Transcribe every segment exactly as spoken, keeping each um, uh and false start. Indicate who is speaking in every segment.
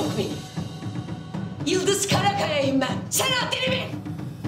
Speaker 1: yok benim. Yıldız Karakaya'yım ben. Sen haddini bil.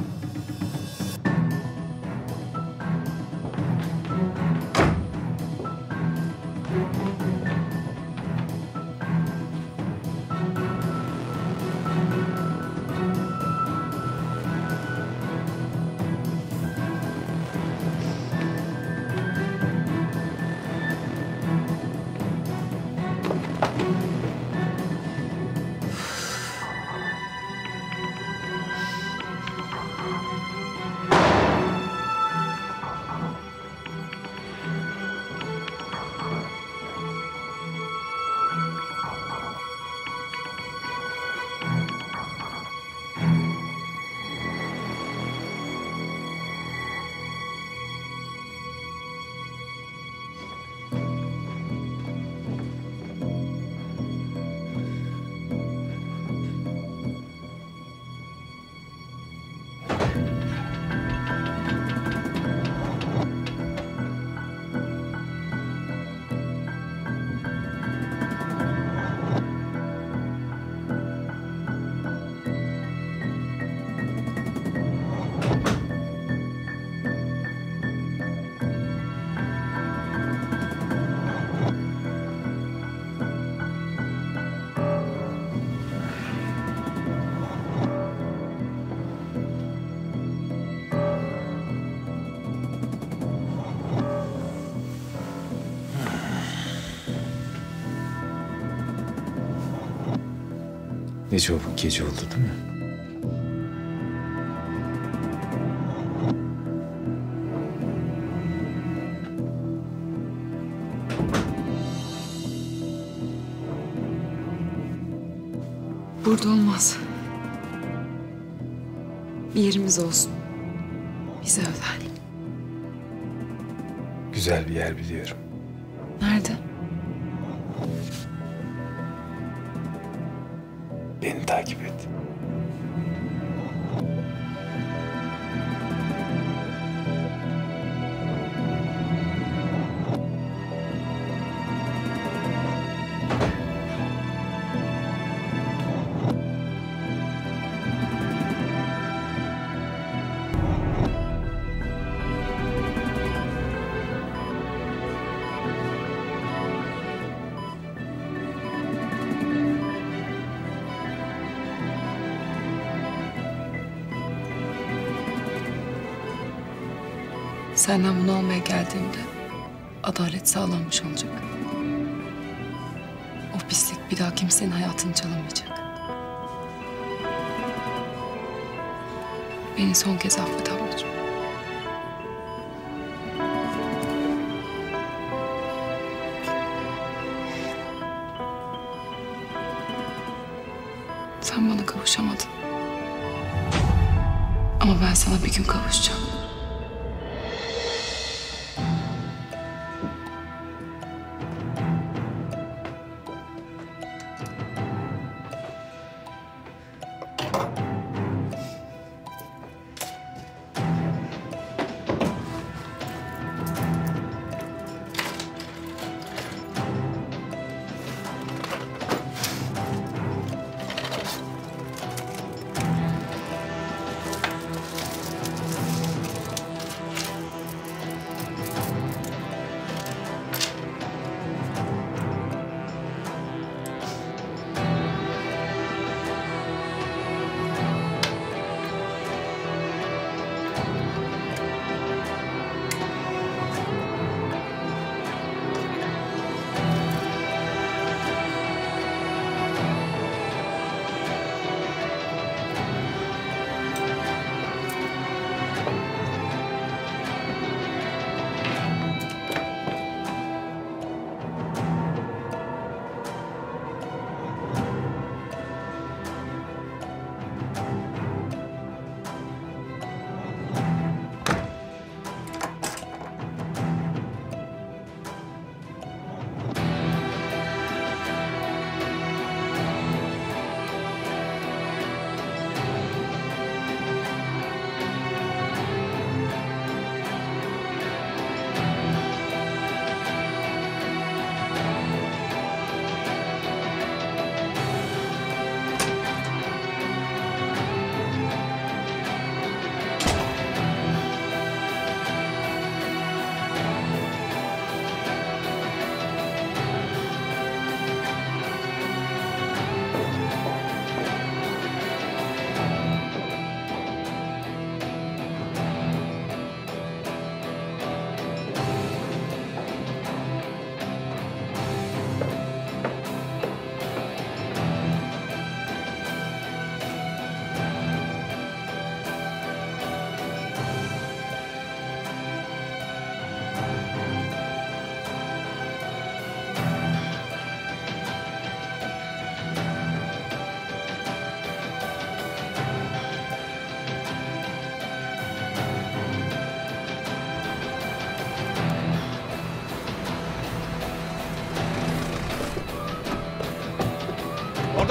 Speaker 2: Ne çabuk gece oldu değil mi?
Speaker 3: Burada olmaz. Bir yerimiz olsun. Bize özel.
Speaker 2: Güzel bir yer biliyorum.
Speaker 3: Nerede?
Speaker 2: Beni takip et.
Speaker 3: Senden bunu almaya geldiğimde adalet sağlanmış olacak. O pislik bir daha kimsenin hayatını çalınmayacak. Beni son kez affet ablacığım. Sen bana kavuşamadın. Ama ben sana bir gün kavuşacağım.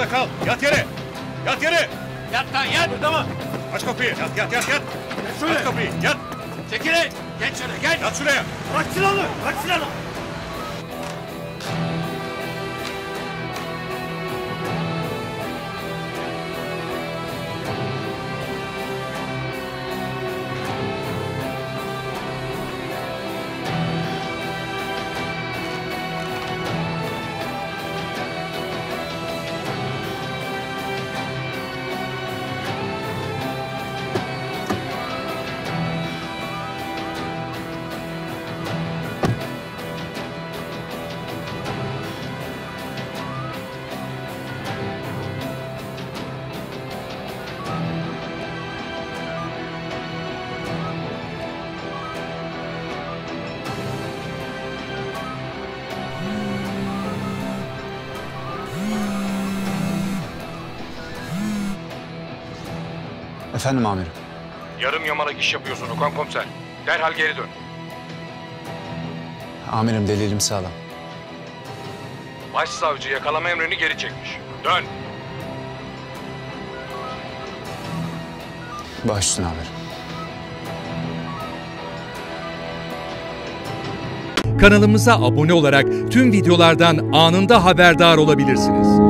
Speaker 4: orada kal. Yat yere. Yat yere.
Speaker 5: Yat lan yat. Burada mı?
Speaker 4: Aç kapıyı. Yat yat yat yat.
Speaker 5: şöyle.
Speaker 4: Aç kapıyı. Yat.
Speaker 5: Çekilin. Geç şöyle geç.
Speaker 4: Yat şuraya.
Speaker 5: Bırak silahını. Bırak silahını.
Speaker 2: Efendim amirim.
Speaker 4: Yarım yamalak iş yapıyorsun Okan komiser. Derhal geri dön.
Speaker 2: Amirim delilim sağlam.
Speaker 4: Başsavcı yakalama emrini geri çekmiş. Dön.
Speaker 2: Baş üstüne amirim.
Speaker 6: Kanalımıza abone olarak tüm videolardan anında haberdar olabilirsiniz.